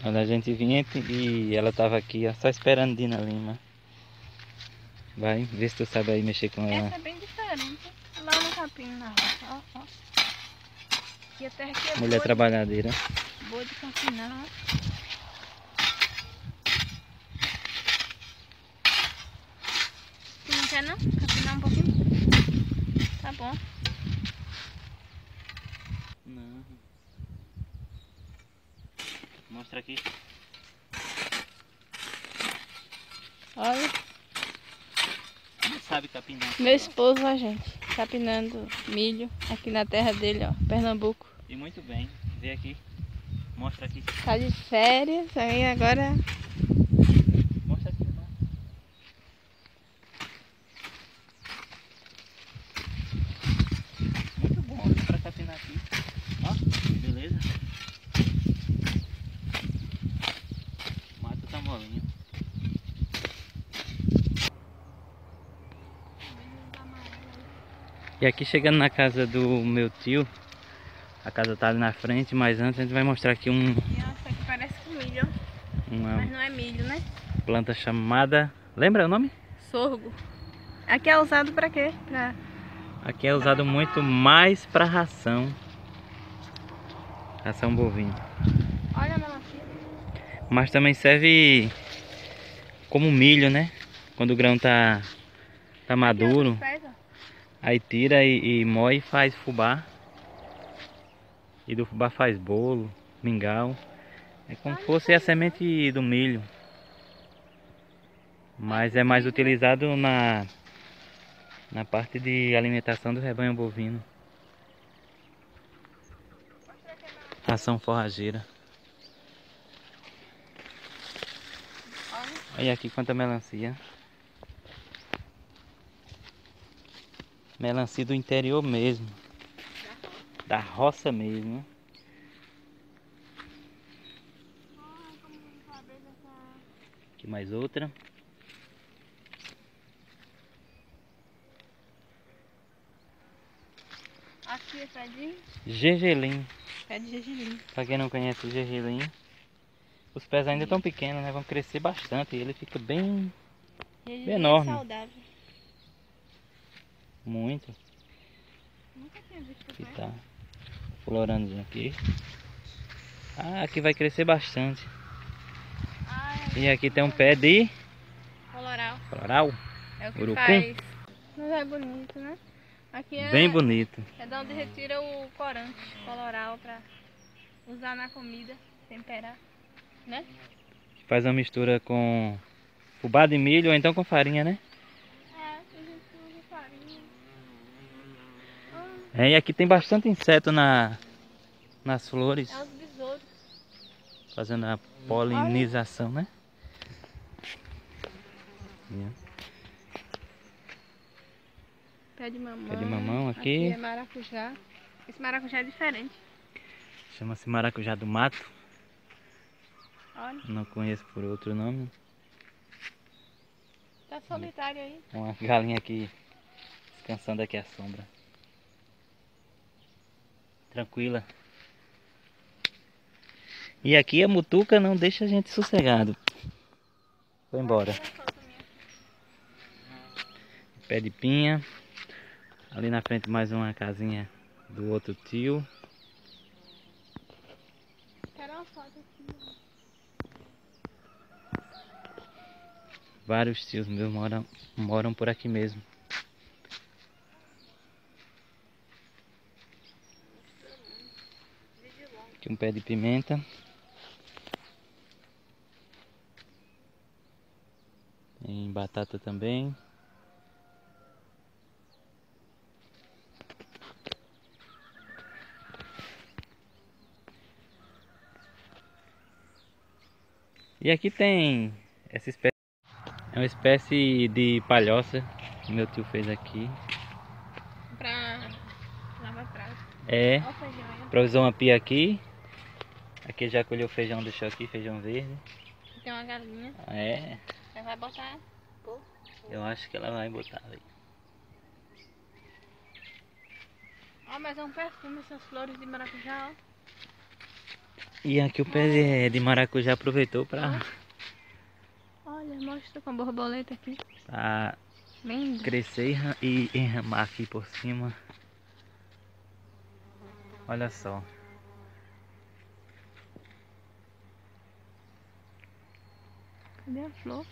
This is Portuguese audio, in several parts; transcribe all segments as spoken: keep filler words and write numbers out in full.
Quando a gente vinha e ela tava aqui, ó, só esperando Dina Lima. Vai, vê se tu sabe aí mexer com ela. Essa é bem diferente. Lá no capim na roça, ó, ó. E a terra aqui é Mulher boa, trabalhadeira. boa de campinar, ó. Tu não quer não? Campinar um pouquinho? Tá bom. Não. Mostra aqui. Olha, Não sabe capinar. meu esposo, ó, gente, capinando milho aqui na terra dele, ó, Pernambuco. E muito bem. Vê aqui. Mostra aqui. Tá de férias, aí agora... Mostra aqui, irmão. Muito bom olha, pra capinar aqui. Ó, beleza? O mato tá molinho. E aqui chegando na casa do meu tio. A casa tá ali na frente, mas antes a gente vai mostrar aqui um, Nossa, aqui parece com milho, ó. uma Mas não é milho, né? planta chamada... Lembra o nome? Sorgo. Aqui é usado pra quê? Pra... Aqui é usado muito mais para ração. Ração bovina. Olha a melancia. Mas também serve como milho, né? Quando o grão tá, tá maduro. Pés, ó. Aí tira e, e moe e faz fubá. E do fubá faz bolo, mingau. É como se fosse a semente do milho. Mas é mais utilizado na, na parte de alimentação do rebanho bovino. Ração forrageira. Olha aqui quanta melancia. Melancia do interior mesmo. Da roça mesmo. Aqui mais outra. Aqui é pé de... Gergelim. Pé de gergelim. Pra quem não conhece o gergelim, os pés ainda estão pequenos, né? Vão crescer bastante e ele fica bem, Gergelim bem enorme. é saudável. Muito. Nunca tinha visto Aqui pé. tá florando aqui. Ah, aqui vai crescer bastante. Ah, E aqui tem um pé de coloral. coloral. É o que Urucum. faz. Mas é bonito, né? Aqui é... Bem bonito. É de onde retira o corante coloral pra usar na comida, temperar, né? Faz uma mistura com fubá de milho ou então com farinha, né? É, a gente usa farinha. Ah, É, e aqui tem bastante inseto na, nas flores. é os besouros. Fazendo a polinização, né? Pé de mamão. Pé de mamão aqui. Aqui é maracujá. Esse maracujá é diferente. Chama-se maracujá do mato. Olha, Não conheço por outro nome. tá solitário aí. Uma galinha aqui descansando aqui à sombra. Tranquila. E aqui a mutuca não deixa a gente sossegado. Foi embora. Pé de pinha. Ali na frente mais uma casinha do outro tio. Quero uma foto aqui. Vários tios meus moram, moram por aqui mesmo. Aqui um pé de pimenta. Tem batata também. E aqui tem essa espécie, é uma espécie de palhoça que meu tio fez aqui. Pra lavar prato. É, Olha o feijão aí. pra usar uma pia aqui. Aqui já colheu feijão, deixou aqui, feijão verde. Tem uma galinha. É, Você vai botar? Pô. eu acho que ela vai botar ali. Ó, mas é um perfume essas flores de maracujá, ó. E aqui o pé de, de maracujá aproveitou para Olha, mostra com a borboleta aqui. Lindo. Crescer e, ra- e enramar aqui por cima. Olha só. Cadê a flor?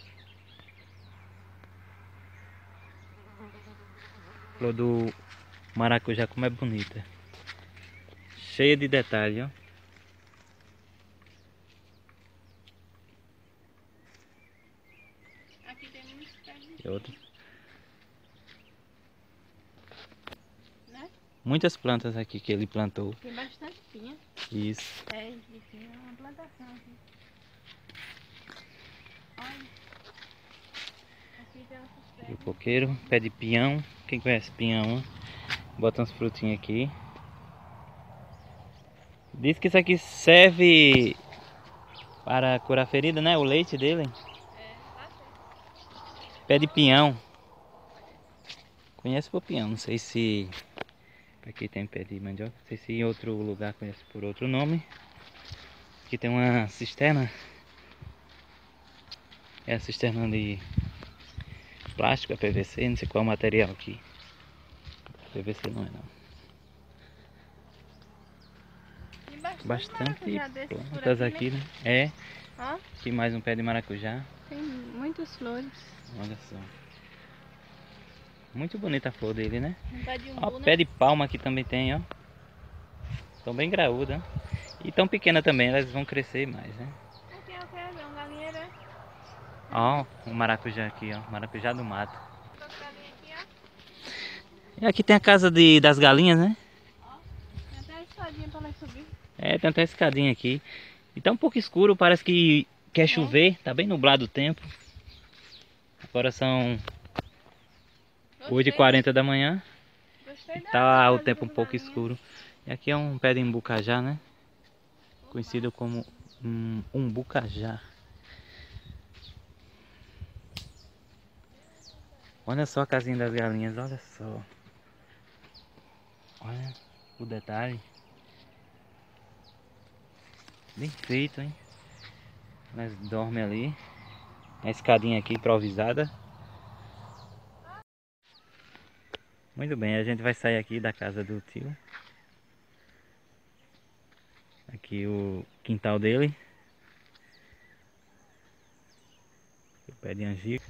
Flor do maracujá, como é bonita. Cheia de detalhe, ó. Aqui tem muitos pés de E outra. né? Muitas plantas aqui que ele plantou. Tem bastante pinha. Isso. É, de pinha é uma plantação aqui. Olha. Aqui tem outros pés. O coqueiro, pé de pinhão. Quem conhece pinhão, ó? Bota umas frutinhas aqui. Diz que isso aqui serve para curar ferida, né? O leite dele. É, tá certo. Pé de pinhão. Conhece por pinhão, não sei se aqui tem pé de mandioca, não sei se em outro lugar conhece por outro nome. Aqui tem uma cisterna. É a cisterna de plástico, é P V C, não sei qual é o material aqui. P V C não é não. Tem bastante, Bastante maracujá desses por plantas aqui, aqui, né? né? É. Ó, Aqui mais um pé de maracujá. tem muitas flores. Olha só. Muito bonita a flor dele, né? Um pé de Ó, umbu, né? pé de palma aqui também tem, ó. Estão bem graúdas. E tão pequena também, elas vão crescer mais, né? Aqui é o que? É um galinheiro, é? Ó, o maracujá aqui, ó. Maracujá do mato. Essas galinhas aqui, ó. E aqui tem a casa de, das galinhas, né? Ó, tem até a escadinha pra nós subir. É, tem até essa escadinha aqui. E tá um pouco escuro, parece que quer chover. Tá bem nublado o tempo. Agora são oito e quarenta da manhã. Gostei da Tá o casa tempo um das pouco galinhas. escuro. E aqui é um pé de umbucajá, né? Conhecido como um umbucajá. Olha só a casinha das galinhas, olha só. Olha o detalhe. Bem feito, hein? Elas dormem ali. A escadinha aqui improvisada. Muito bem, a gente vai sair aqui da casa do tio. Aqui o quintal dele. O pé de angico.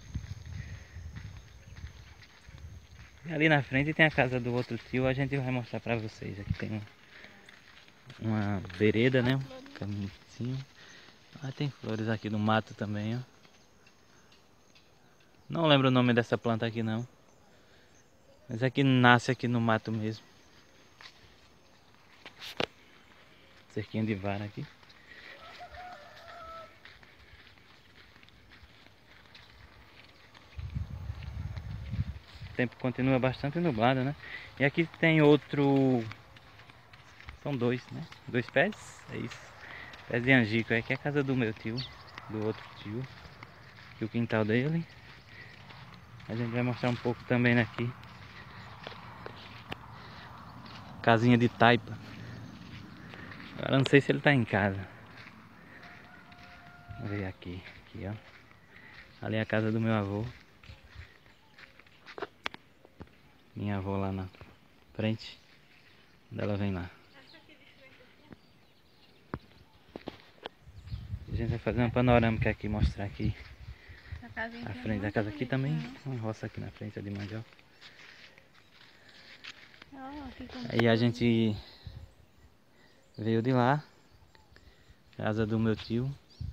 E ali na frente tem a casa do outro tio. A gente vai mostrar pra vocês. Aqui tem um, uma vereda, né? Um caminhozinho. Ah, tem flores aqui no mato também, ó. Não lembro o nome dessa planta aqui não. Mas é que nasce aqui no mato mesmo. Cerquinho de vara aqui. O tempo continua bastante nublado, né? E aqui tem outro... São dois, né? Dois pés, é isso. Pés de angico, é aqui é a casa do meu tio. Do outro tio. Aqui o quintal dele. A gente vai mostrar um pouco também aqui. Casinha de taipa. Agora não sei se ele tá em casa. Vamos ver aqui. Aqui, ó. Ali é a casa do meu avô. Minha avó lá na frente. Onde ela vem lá. A gente vai fazer uma panorâmica aqui, mostrar aqui a frente da casa. Aqui também, uma roça aqui na frente de mandioca. Aí a gente veio de lá, casa do meu tio.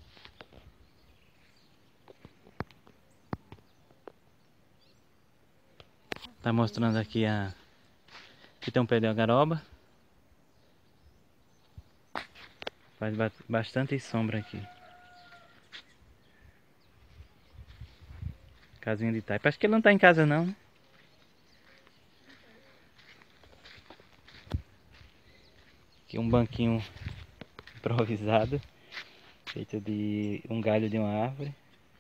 Tá mostrando aqui a... Aqui tem um pé de algaroba. Faz bastante sombra aqui. Casinha de taipa. Acho que ele não tá em casa não, né? Aqui um banquinho improvisado. Feito de um galho de uma árvore.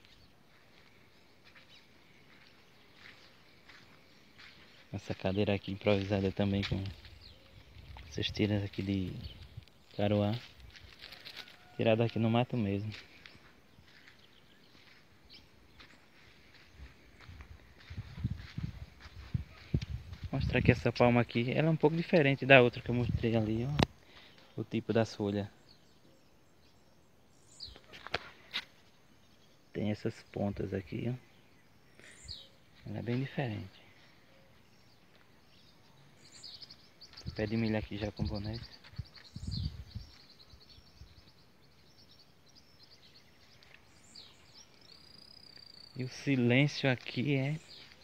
Essa cadeira aqui improvisada também com essas tiras aqui de caroá. tirado aqui no mato mesmo. Vou mostrar aqui essa palma aqui. Ela é um pouco diferente da outra que eu mostrei ali, ó. O tipo das folhas. Tem essas pontas aqui, ó. Ela é bem diferente. O pé de milho aqui já com boné. E o silêncio aqui é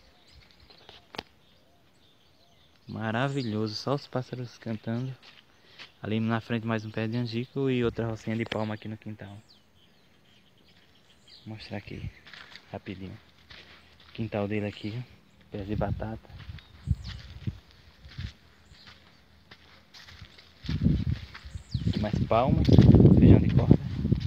maravilhoso, só os pássaros cantando. Ali na frente mais um pé de angico e outra rocinha de palma aqui no quintal. Vou mostrar aqui rapidinho. O quintal dele aqui, pés de batata. Aqui mais palma, feijão de corda.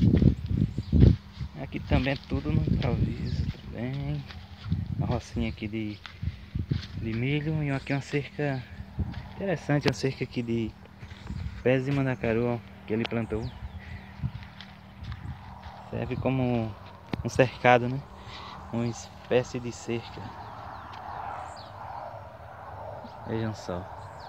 Aqui também é tudo no improviso também. Uma rocinha aqui de, de milho e aqui uma cerca interessante, uma cerca aqui de pés de mandacaru, ó, que ele plantou. Serve como um cercado, né? Uma espécie de cerca. Vejam só.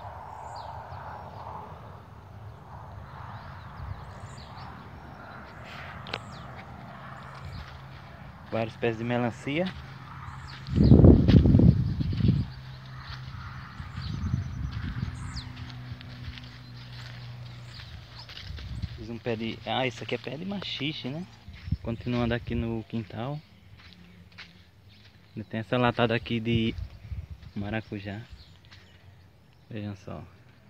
Vários pés de melancia. Fiz um pé de... Ah, isso aqui é pé de machixe, né? Continuando aqui no quintal. Tem essa latada aqui de maracujá. Vejam só.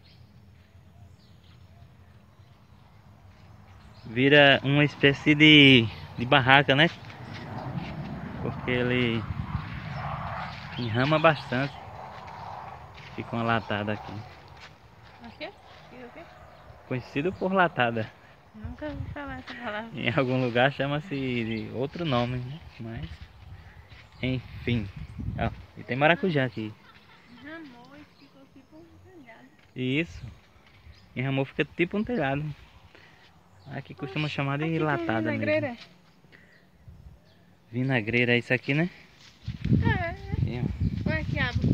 Vira uma espécie de, de barraca, né? Porque ele enrama bastante. Fica uma latada aqui. Aqui? Aqui, aqui? Conhecido por latada. Nunca ouvi falar essa palavra. Em algum lugar chama-se de outro nome, né? Mas, enfim. Ó, e tem maracujá aqui. Enramou e ficou tipo um telhado. Isso. Enramou, fica tipo um telhado. Aqui costuma Oxe, chamar de aqui latada tem mesmo. vinagreira. Vinagreira é isso aqui, né? É, Aqui, ó. olha que aba.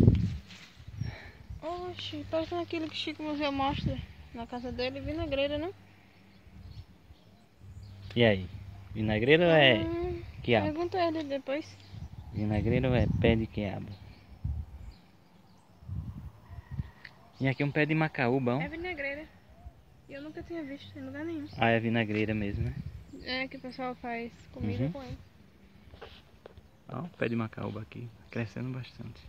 Oxi, parece aquilo que Chico Museu mostra na casa dele, vinagreira, né? E aí? Vinagreira ou é Hum, quiabo? pergunta ele depois. Vinagreira ou é pé de quiabo? E aqui um pé de macaúba, ó. É vinagreira. E eu nunca tinha visto em lugar nenhum. Ah, é vinagreira mesmo, né? É que o pessoal faz comida Uhum. com ele. Ó, o pé de macaúba aqui, crescendo bastante.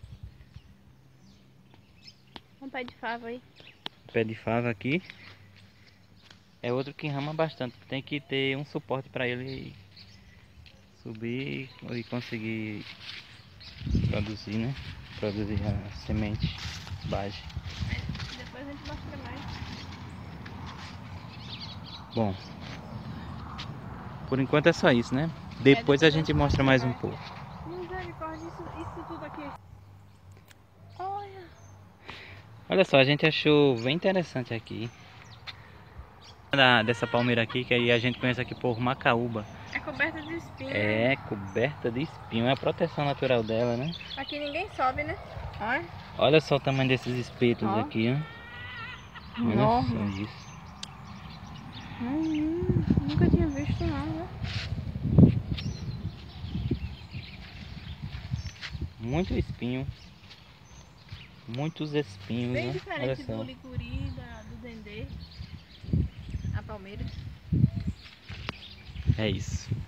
Um pé de fava aí. Pé de fava aqui é outro que rama bastante. Tem que ter um suporte para ele subir e conseguir produzir, né? Produzir a semente base. Depois a gente mostra mais. Bom, por enquanto é só isso, né? Depois a gente mostra mais um pouco. Misericórdia, isso, isso tudo aqui. Olha. Olha só, a gente achou bem interessante aqui. Da, dessa palmeira aqui, que aí a gente conhece aqui por macaúba. É coberta de espinho. É coberta de espinho, é a proteção natural dela, né? Aqui ninguém sobe, né? Olha. Olha só o tamanho desses espetos Ó. aqui, ó. Olha Enorme. só isso. Hum, nunca tinha visto não, né? Muito espinho. Muitos espinhos, Bem né? Olha diferente só. do licuri, da, do dendê. A palmeira. É isso.